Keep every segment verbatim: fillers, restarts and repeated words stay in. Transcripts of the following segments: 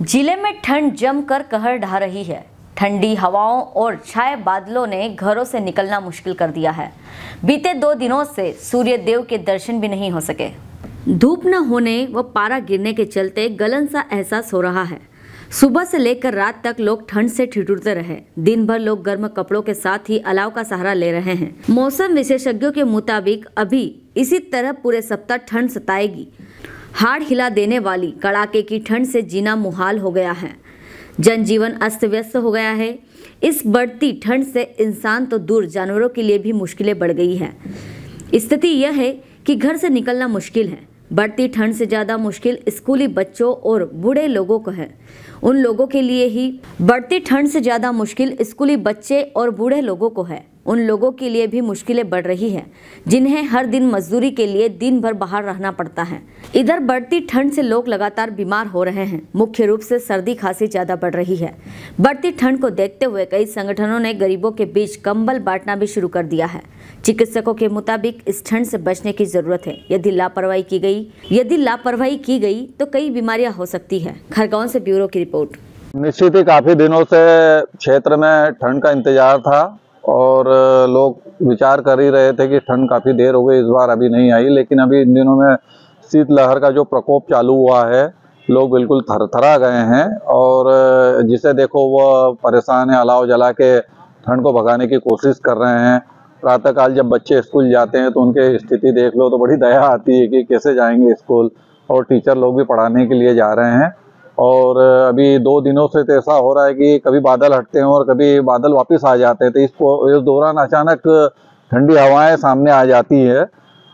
जिले में ठंड जमकर कहर ढा रही है। ठंडी हवाओं और छाए बादलों ने घरों से निकलना मुश्किल कर दिया है। बीते दो दिनों से सूर्य देव के दर्शन भी नहीं हो सके। धूप न होने व पारा गिरने के चलते गलन सा एहसास हो रहा है। सुबह से लेकर रात तक लोग ठंड से ठिठुरते रहे। दिन भर लोग गर्म कपड़ों के साथ ही अलाव का सहारा ले रहे हैं। मौसम विशेषज्ञों के मुताबिक अभी इसी तरह पूरे सप्ताह ठंड सताएगी। हाड़ हिला देने वाली कड़ाके की ठंड से जीना मुहाल हो गया है। जनजीवन अस्त व्यस्त हो गया है। इस बढ़ती ठंड से इंसान तो दूर जानवरों के लिए भी मुश्किलें बढ़ गई है। स्थिति यह है कि घर से निकलना मुश्किल है। बढ़ती ठंड से ज़्यादा मुश्किल स्कूली बच्चों और बूढ़े लोगों को है। उन लोगों के लिए ही बढ़ती ठंड से ज़्यादा मुश्किल स्कूली बच्चे और बूढ़े लोगों को है। उन लोगों के लिए भी मुश्किलें बढ़ रही हैं, जिन्हें हर दिन मजदूरी के लिए दिन भर बाहर रहना पड़ता है। इधर बढ़ती ठंड से लोग लगातार बीमार हो रहे हैं। मुख्य रूप से सर्दी खांसी ज़्यादा बढ़ रही है। बढ़ती ठंड को देखते हुए कई संगठनों ने गरीबों के बीच कंबल बांटना भी शुरू कर दिया है। चिकित्सकों के मुताबिक इस ठंड से बचने की जरूरत है। यदि लापरवाही की गई यदि लापरवाही की गई तो कई बीमारियां हो सकती है। खरगोन से ब्यूरो की रिपोर्ट। निश्चित ही काफी दिनों से क्षेत्र में ठंड का इंतजार था और लोग विचार कर ही रहे थे कि ठंड काफी देर हो गई, इस बार अभी नहीं आई। लेकिन अभी इन दिनों में शीतलहर का जो प्रकोप चालू हुआ है, लोग बिल्कुल थरथरा गए हैं और जिसे देखो वो परेशान है, अलाव जला के ठंड को भगाने की कोशिश कर रहे हैं। प्रातःकाल जब बच्चे स्कूल जाते हैं तो उनकी स्थिति देख लो तो बड़ी दया आती है कि कैसे जाएंगे स्कूल, और टीचर लोग भी पढ़ाने के लिए जा रहे हैं। और अभी दो दिनों से तो ऐसा हो रहा है कि कभी बादल हटते हैं और कभी बादल वापस आ जाते हैं। तो इसको इस दौरान अचानक ठंडी हवाएं सामने आ जाती है,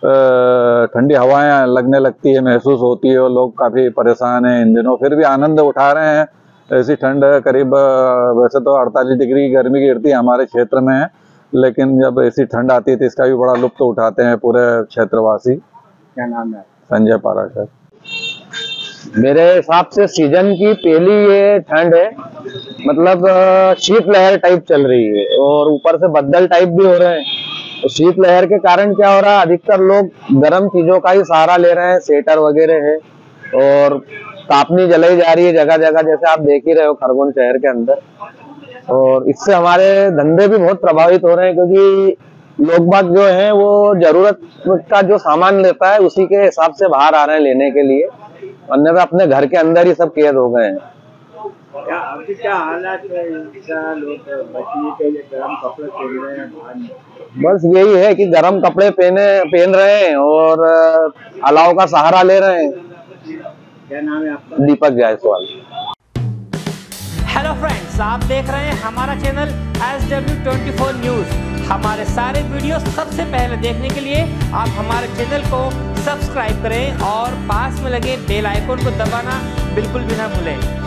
ठंडी हवाएं लगने लगती है, महसूस होती है और लोग काफ़ी परेशान हैं इन दिनों। फिर भी आनंद उठा रहे हैं। ऐसी ठंड करीब वैसे तो अड़तालीस डिग्री गर्मी गिरती है हमारे क्षेत्र में, लेकिन जब ऐसी ठंड आती है तो इसका भी बड़ा लुत्फ उठाते हैं पूरे क्षेत्रवासी। क्या नाम है? संजय पाराशर। मेरे हिसाब से सीजन की पहली ये ठंड है, मतलब शीतलहर टाइप चल रही है और ऊपर से बदल टाइप भी हो रहे हैं। तो शीतलहर के कारण क्या हो रहा है, अधिकतर लोग गर्म चीजों का ही सहारा ले रहे हैं। स्वेटर वगैरह है और तापनी जलाई जा रही है जगह जगह, जैसे आप देख ही रहे हो खरगोन शहर के अंदर। और इससे हमारे धंधे भी बहुत प्रभावित हो रहे हैं, क्योंकि लोग बाग जो है वो जरूरत का जो सामान लेता है उसी के हिसाब से बाहर आ रहे हैं लेने के लिए, वरना तो अपने घर के अंदर ही सब कैद हो गए हैं। क्या अभी क्या हालात है? लोग बचने के लिए गर्म कपड़े पहन रहे हैं। बस यही है कि गर्म कपड़े पहने पहन रहे हैं और अलाव का सहारा ले रहे हैं। क्या नाम है आपका? दीपक जायसवाल। हेलो फ्रेंड्स, आप देख रहे हैं हमारा channel S W twenty four news. हमारे सारे वीडियो सबसे पहले देखने के लिए आप हमारे चैनल को सब्सक्राइब करें और पास में लगे बेल आइकन को दबाना बिल्कुल भी ना भूलें।